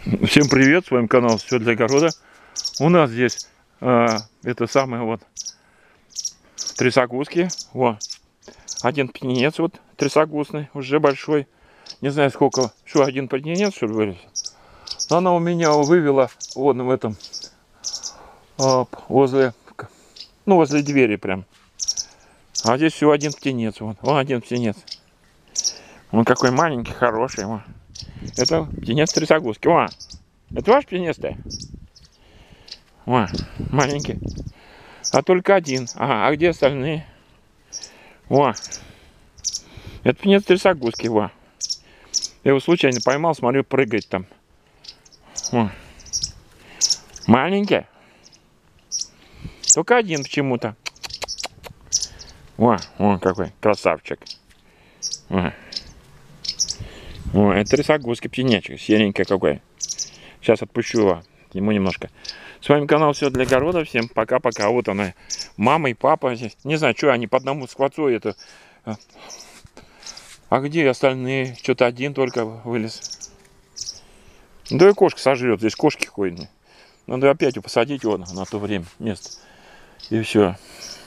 Всем привет, с вами канал Все для огорода. У нас здесь это самое вот трясогузки. Вот один птенец вот трясогузный, уже большой. Не знаю сколько, что один птенец что ли вылез. Но она у меня вывела вот в этом возле двери прям. А здесь всего один птенец, вот один птенец. Он какой маленький, хороший. Вот. Это птенец трясогузки. О, это ваш птенец-то? О, маленький. А только один. Ага, а где остальные? О, это птенец трясогузки. Во. Я его случайно поймал, смотрю, прыгает там. О. Маленький. Только один почему-то. О, какой красавчик. О, это трясогузки птенечек. Серенький какой. Сейчас отпущу его. Ему немножко. С вами канал Все для огорода. Всем пока-пока. Вот она, мама и папа здесь. Не знаю, что они по одному скворцу это. А где остальные? Что-то один только вылез. Да и кошка сожрет. Здесь кошки ходят. Надо опять посадить его на то время место. И все.